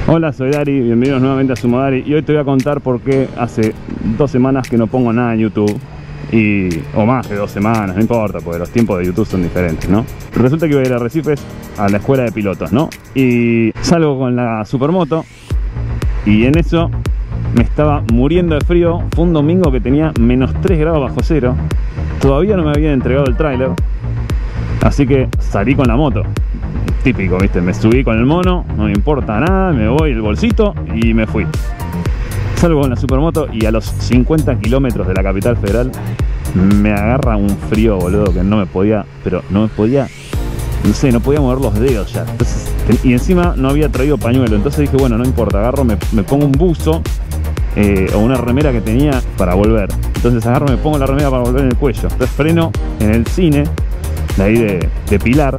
Hola, soy Dari, bienvenidos nuevamente a Sumodari y hoy te voy a contar por qué hace 2 semanas que no pongo nada en YouTube o más de 2 semanas, no importa, porque los tiempos de YouTube son diferentes, ¿no? Resulta que iba a ir a Arrecifes a la escuela de pilotos, ¿no? Y salgo con la supermoto y en eso me estaba muriendo de frío. Fue un domingo que tenía menos 3 grados bajo cero, todavía no me habían entregado el tráiler, así que salí con la moto. Típico, ¿viste? Me subí con el mono, no me importa nada, me voy el bolsito y me fui. Salgo con la supermoto y a los 50 kilómetros de la capital federal me agarra un frío, boludo, que no me podía, no sé, no podía mover los dedos ya. Entonces, y encima no había traído pañuelo, entonces dije, bueno, no importa, agarro, me pongo un buzo o una remera que tenía para volver. Entonces agarro, me pongo la remera para volver en el cuello. Entonces freno en el cine, de ahí de Pilar.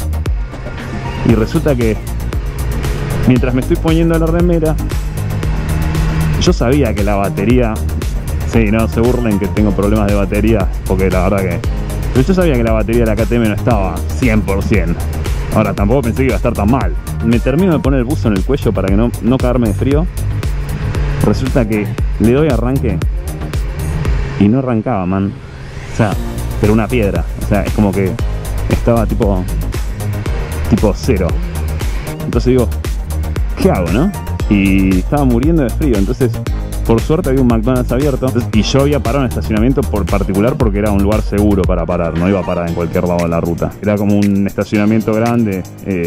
Y resulta que mientras me estoy poniendo la remera, yo sabía que la batería, sí, no se burlen que tengo problemas de batería, porque la verdad que, pero yo sabía que la batería de la KTM no estaba 100%. Ahora tampoco pensé que iba a estar tan mal. Me termino de poner el buzo en el cuello para que no cagarme de frío. Resulta que le doy arranque y no arrancaba, man. O sea, pero una piedra. O sea, es como que estaba tipo cero. Entonces digo, ¿qué hago, no? Y estaba muriendo de frío. Entonces, por suerte había un McDonald's abierto. Y yo había parado en estacionamiento por particular porque era un lugar seguro para parar. No iba a parar en cualquier lado de la ruta. Era como un estacionamiento grande.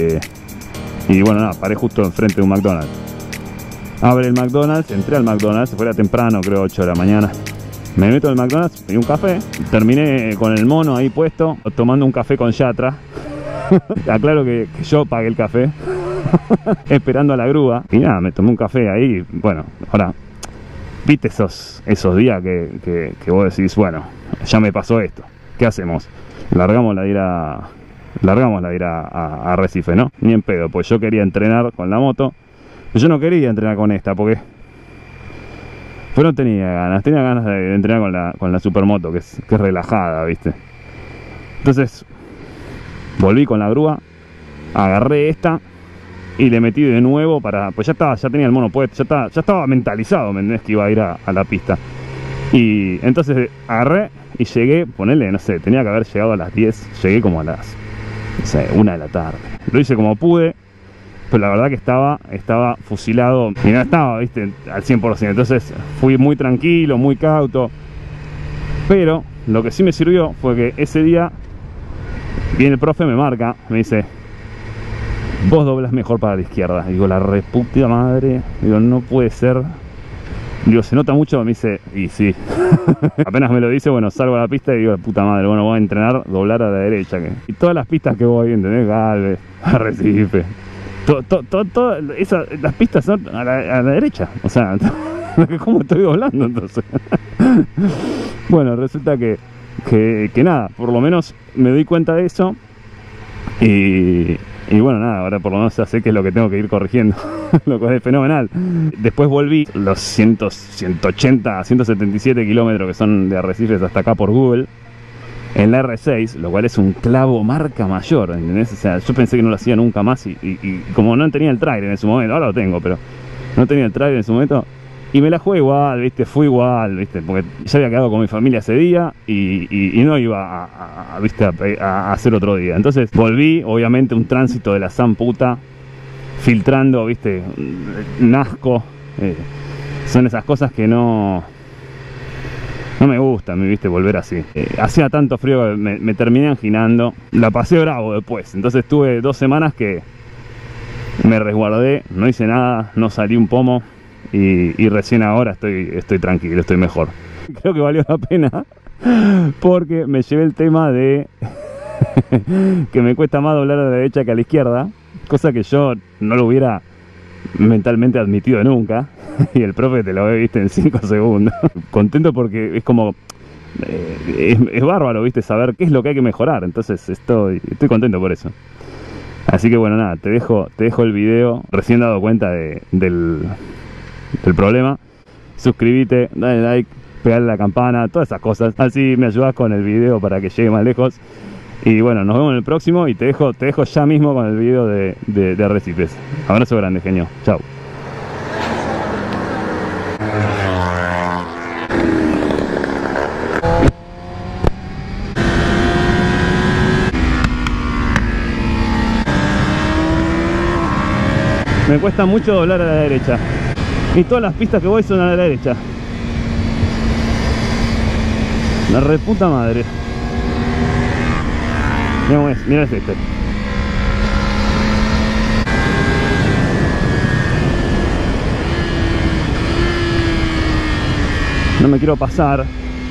Y bueno, nada, paré justo enfrente de un McDonald's. Abre el McDonald's, entré al McDonald's, fuera temprano, creo 8 de la mañana. Me meto al McDonald's, pedí un café. Terminé con el mono ahí puesto, tomando un café con Yatra. Aclaro que yo pagué el café esperando a la grúa. Y nada, me tomé un café ahí. Bueno, ahora, viste esos días que vos decís, bueno, ya me pasó esto, ¿qué hacemos? Largamos la de ir a Arrecife, ¿no? Ni en pedo, pues yo quería entrenar con la moto. Yo no quería entrenar con esta porque no tenía ganas de entrenar con la supermoto, que es relajada, ¿viste? Entonces volví con la grúa, agarré esta y le metí de nuevo pues ya tenía el mono puesto, ya estaba mentalizado, ¿me entendés? Que iba a ir a la pista. Y entonces agarré y llegué, ponele, no sé, tenía que haber llegado a las 10, llegué como a las, no sé, 1 de la tarde. Lo hice como pude, pero la verdad que estaba fusilado y no estaba, ¿viste? Al 100%. Entonces fui muy tranquilo, muy cauto. Pero lo que sí me sirvió fue que ese día viene el profe, me marca, me dice, vos doblas mejor para la izquierda. Digo, la reputa madre. Digo, no puede ser. Digo, se nota mucho. Me dice, y sí. Apenas me lo dice, bueno, salgo a la pista y digo, puta madre, bueno, voy a entrenar, doblar a la derecha. Y todas las pistas que voy, ¿entendés? Galvez, Arrecife, las pistas son a la derecha. O sea, ¿cómo estoy doblando entonces? Bueno, resulta que nada, por lo menos me doy cuenta de eso. Y bueno, nada, ahora por lo menos ya sé que es lo que tengo que ir corrigiendo. Lo cual es fenomenal. Después volví los 180, 177 kilómetros que son de Arrecifes hasta acá por Google en la R6, lo cual es un clavo marca mayor, ¿entendés? O sea, yo pensé que no lo hacía nunca más y como no tenía el trailer en su momento, ahora lo tengo, pero no tenía el trailer en su momento. Y me la jugué igual, ¿viste? Fui igual, ¿viste? Porque ya había quedado con mi familia ese día y no iba a hacer otro día. Entonces volví, obviamente un tránsito de la san puta, filtrando, ¿viste? Nazco. Son esas cosas que no me gustan, ¿viste? Volver así. Hacía tanto frío que me terminé anginando. La pasé bravo después. Entonces tuve 2 semanas que me resguardé, no hice nada, no salí un pomo. Y recién ahora estoy tranquilo, estoy mejor. Creo que valió la pena porque me llevé el tema de que me cuesta más doblar a la derecha que a la izquierda, cosa que yo no lo hubiera mentalmente admitido nunca. Y el profe te lo ve, viste, en 5 segundos. Contento porque es como es bárbaro, viste, saber qué es lo que hay que mejorar. Entonces estoy contento por eso. Así que bueno, nada, te dejo el video. Recién dado cuenta del problema. Suscríbete, dale like, pegarle a la campana, todas esas cosas. Así me ayudas con el video para que llegue más lejos. Y bueno, nos vemos en el próximo y te dejo ya mismo con el video de Arrecifes. Abrazo grande, genio. Chao. Me cuesta mucho doblar a la derecha. Y todas las pistas que voy son a la derecha. La reputa madre. Mira este. No me quiero pasar.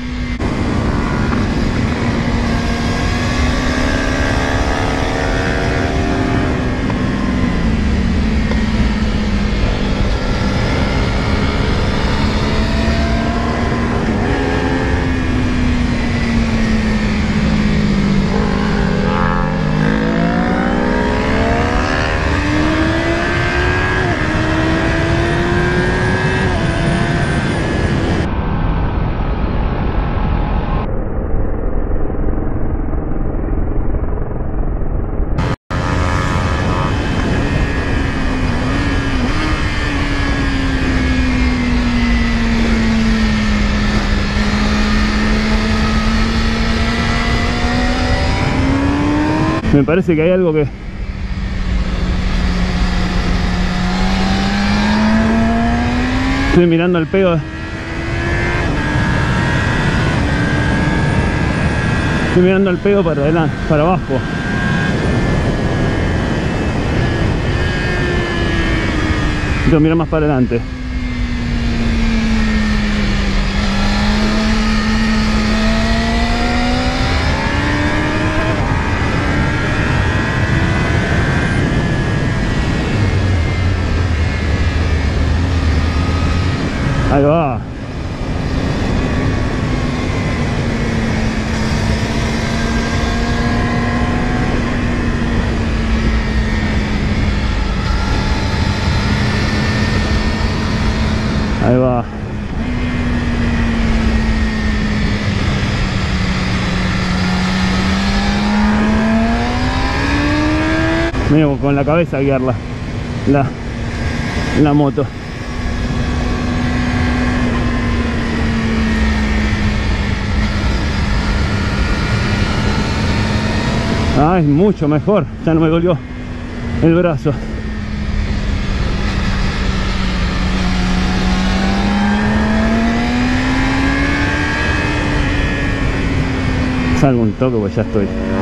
Me parece que hay algo que... Estoy mirando al pedo. Estoy mirando al pedo para adelante, para abajo. Tengo que mirar más para adelante. Ahí va. Ahí va. Mira, con la cabeza guiarla la moto. Ah, es mucho mejor, ya no me dolió el brazo. Salgo un toque porque ya estoy